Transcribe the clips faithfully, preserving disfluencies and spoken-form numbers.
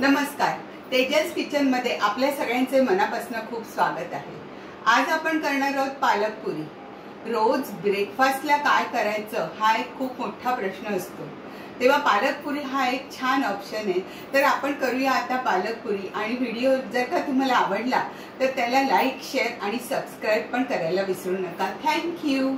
नमस्कार, तेजस किचन मध्ये आपल्या सगळ्यांचे मनापासून खूप स्वागत आहे। आज आपण करणार आहोत पालक पुरी। रोज ब्रेकफास्टला काय करायचं हा एक खूप मोठा प्रश्न असतो, तेव्हा पालक पुरी हा एक छान ऑप्शन आहे। तर आपण करूया आता पालक पुरी। आणि व्हिडिओ जर का तुम्हाला आवडला तर त्याला लाईक, शेअर आणि सबस्क्राइब पण करायला विसरू नका। Thank you.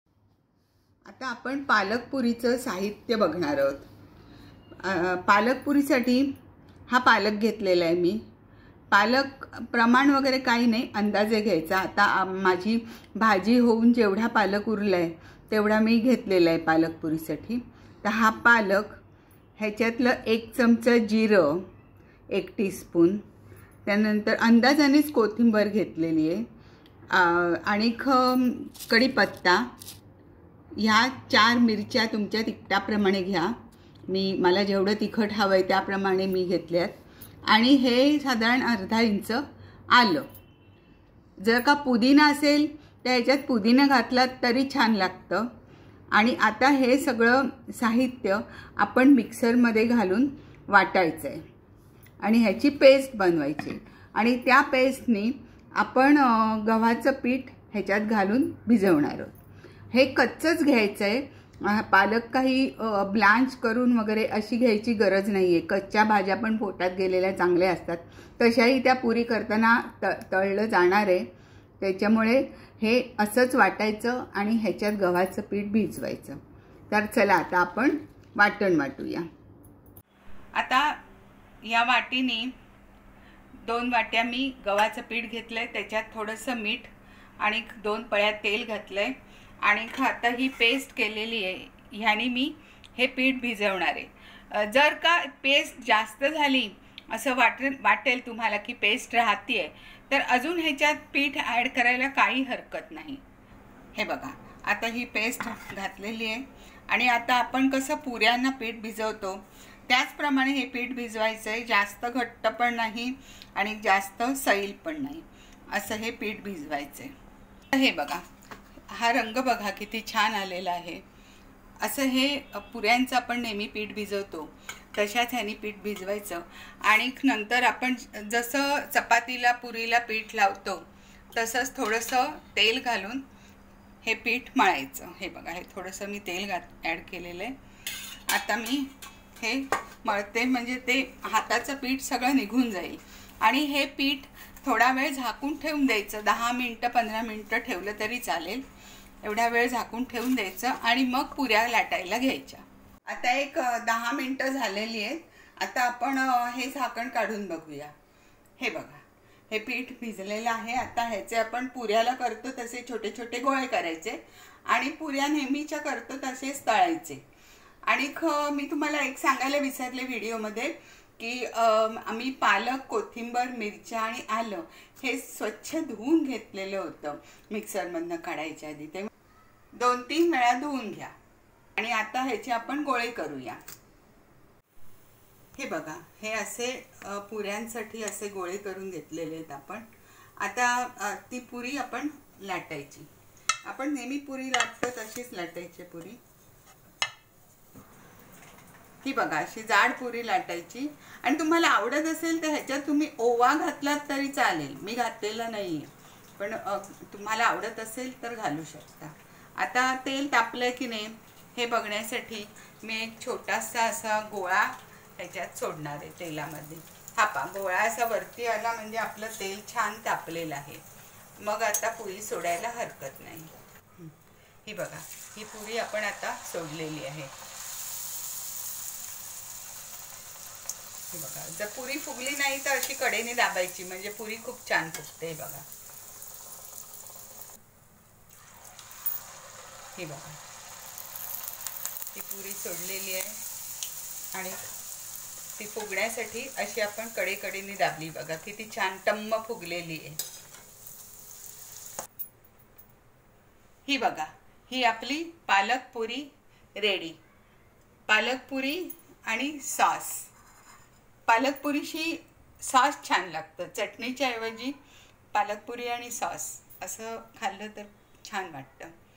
आता आपण पालक पुरीचं साहित्य बघणार आहोत। पालक पुरीसाठी हा पालक घेतलेला आहे मी। पालक प्रमाण वगैरे काही नाही, अंदाजे घ्यायचा। आता माझी भाजी होऊन जेवढा पालक उरलाय तेवढा मी घेतलेला आहे पालक पुरीसाठी। तर हा पालक, ह्याच्यातलं एक चमचा जिरं, एक टीस्पून, त्यानंतर अंदाजानेच कोथिंबीर घेतलेली आहे, आणि कढीपत्ता, ह्या चार मिरच्या तुमच्या तिखटाप्रमाणे घ्या। मी मला जेवढं तिखट हवं आहे त्याप्रमाणे मी घेतल्यात। आणि हे साधारण अर्धा इंच आलं। जर का पुदिना असेल तर ह्याच्यात पुदिना घातलात तरी छान लागतं। आणि आता हे सगळं साहित्य आपण मिक्सरमध्ये घालून वाटायचं आहे आणि ह्याची पेस्ट बनवायची। आणि त्या पेस्टनी आपण गव्हाचं पीठ ह्याच्यात घालून भिजवणार आहोत। हे कच्चंच घ्यायचं आहे, पालक काही ब्लांच करून वगैरे अशी घ्यायची गरज नाही आहे। कच्च्या भाज्या पण पोटात गेलेल्या चांगल्या असतात, तशाही त्या पुरी करताना त तळलं जाणार आहे। त्याच्यामुळे हे असंच वाटायचं आणि ह्याच्यात गव्हाचं पीठ भिजवायचं। तर चला आता आपण वाटण वाटूया। आता या वाटीने दोन वाट्या मी गव्हाचं पीठ घेतलंय, त्याच्यात थोडंसं मीठ आणि दोन पळ्या तेल घातलंय आणि आता ही पेस्ट केलेली आहे, ह्याने मी हे पीठ भिजवणार आहे। जर का पेस्ट जास्त झाली असं वाटेल वाटेल तुम्हाला की पेस्ट राहतीये, तर अजून ह्याच्यात पीठ ॲड करायला काही हरकत नाही। हे बघा, आता ही पेस्ट घातलेली आहे आणि आता आपण कसं पुऱ्यांना पीठ भिजवतो त्याचप्रमाणे हे पीठ भिजवायचं आहे। जास्त घट्ट पण नाही आणि जास्त सैल पण नाही, असं हे पीठ भिजवायचं आहे। हे बघा, हा रंग बघा किती छान आलेला आहे। असं हे पुऱ्यांचं आपण नेहमी पीठ भिजवतो तशाच ह्यानी पीठ भिजवायचं। आणि नंतर आपण जसं चपातीला पुरीला पीठ लावतो तसंच थोडंसं तेल घालून हे पीठ मळायचं। हे बघा, हे थोडंसं मी तेल घात ॲड केलेलं आहे। आता मी हे मळते, म्हणजे ते हाताचं पीठ सगळं निघून जाईल। आणि हे पीठ थोडा वेळ झाकून ठेवून द्यायचं, दहा मिनटं पंधरा मिनटं ठेवलं तरी चालेल। एवढा वेळ झाकून ठेवून द्यायचं आणि मग पुऱ्या लाटायला घ्यायच्या। आता एक दहा मिनटं झालेली आहेत। आता आपण हे झाकण काढून बघूया। हे बघा, हे पीठ भिजलेलं आहे। आता ह्याचे आपण पुऱ्याला करतो तसे छोटे छोटे गोळे करायचे आणि पुऱ्या नेहमीच्या करतो तसेच तळायचे। आणि मी तुम्हाला एक सांगायला विसरले व्हिडिओमध्ये की आम्ही पालक, कोथिंबीर, मिरच्या आणि आलं हे स्वच्छ धुवून घेतलेलं होतं मिक्सरमधनं काढायच्या आधी। ते दोन तीन वेळा धुवून घ्या। आणि आता ह्याचे आपण गोळे करूया। हे बघा, हे असे पुऱ्यांसाठी असे गोळे करून घेतलेले आहेत आपण। आता ती पुरी आपण लाटायची। आपण नेहमी पुरी लाटतो तशीच लाटायची पुरी। ही बघा, अशी जाड पुरी लाटायची। आणि तुम्हाला आवडत असेल तर ह्याच्यात तुम्ही ओवा घातलात तरी चालेल, मी घातलेला नाहीये, पण तुम्हाला आवडत असेल तर घालू शकता। आता तेल तापलं की नाही हे बघण्यासाठी मी एक छोटासा असा गोळा ह्याच्यात सोडणार आहे तेलामध्ये। हा पा गोळा असा वरती आला म्हणजे आपलं तेल छान तापलेलं आहे। मग आता पुरी सोडायला हरकत नाही। ही बघा, ही पुरी आपण आता सोडलेली आहे। हे बघा, जर पुरी फुगली नाही तर अशी कडेने दाबायची, म्हणजे पुरी खूप छान फुगते। बघा, हे बघा, ही पुरी सोडलेली आहे आणि ती फुगण्यासाठी अशी आपण कडेकडेने दाबली। बघा किती छान टम्म फुगलेली आहे। ही बघा, ही आपली पालक पुरी रेडी। पालक पुरी आणि सॉस। पालक पुरीशी सॉस छान लागतं, चटणीच्या ऐवजी पालक पुरी आणि सॉस असं खाल्लं तर छान वाटतं।